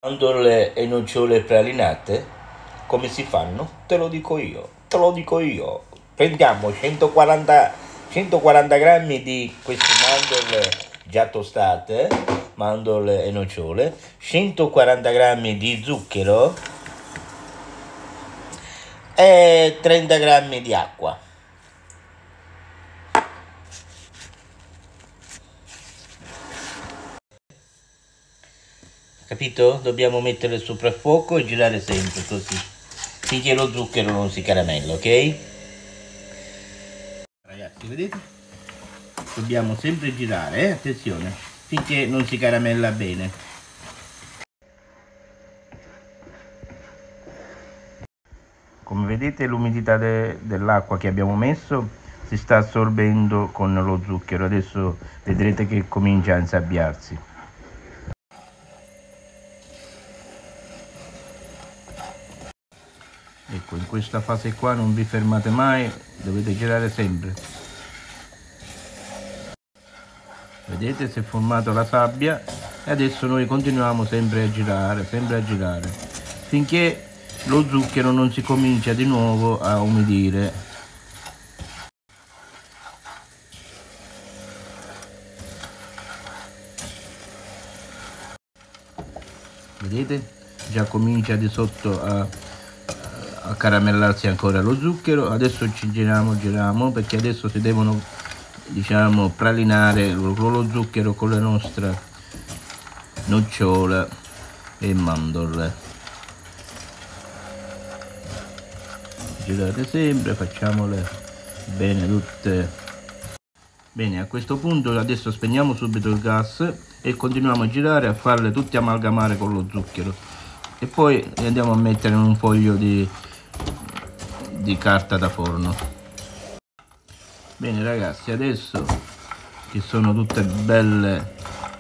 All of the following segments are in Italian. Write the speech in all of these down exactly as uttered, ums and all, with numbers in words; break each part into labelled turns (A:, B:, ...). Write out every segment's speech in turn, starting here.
A: Mandorle e nocciole pralinate, come si fanno? Te lo dico io, te lo dico io. Prendiamo centoquaranta, centoquaranta grammi di queste mandorle già tostate, mandorle e nocciole, centoquaranta grammi di zucchero e trenta grammi di acqua. Capito? Dobbiamo mettere sopra il fuoco e girare sempre così, finché lo zucchero non si caramella, ok? Ragazzi, vedete? Dobbiamo sempre girare, eh? Attenzione, finché non si caramella bene. Come vedete, l'umidità de dell'acqua che abbiamo messo si sta assorbendo con lo zucchero. Adesso vedrete che comincia a insabbiarsi. Ecco, in questa fase qua non vi fermate mai, dovete girare sempre. Vedete, si è formato la sabbia e adesso noi continuiamo sempre a girare, sempre a girare, finché lo zucchero non si comincia di nuovo a umidire. Vedete? Già comincia di sotto a a caramellarsi ancora lo zucchero. Adesso ci giriamo giriamo perché adesso si devono, diciamo, pralinare lo, lo zucchero con le nostre nocciole e mandorle. Girate sempre, facciamole bene tutte. Bene, a questo punto adesso spegniamo subito il gas e continuiamo a girare, a farle tutte amalgamare con lo zucchero e poi le andiamo a mettere in un foglio di di carta da forno. Bene ragazzi, adesso che sono tutte belle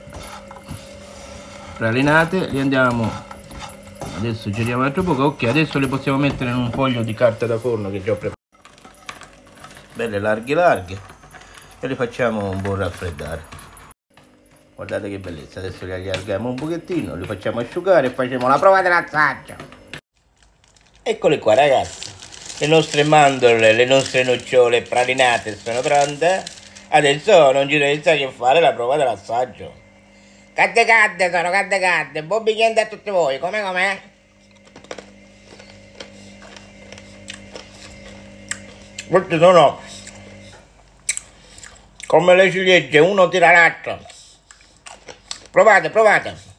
A: pralinate, le andiamo, adesso giriamo un altro poco. Ok, adesso le possiamo mettere in un foglio di carta da forno che già ho preparato, belle larghe larghe, e le facciamo un po' raffreddare. Guardate che bellezza. Adesso le allarghiamo un pochettino, le facciamo asciugare e facciamo la prova dell'assaggio. Eccole qua ragazzi, le nostre mandorle, le nostre nocciole pralinate sono pronte. Adesso non ci resta che fare la prova dell'assaggio. Cadde cadde sono, cadde cadde, buon bicchiere a tutti voi, com'è com'è? Questi sono come le ciliegie, uno tira l'altro. Provate, provate.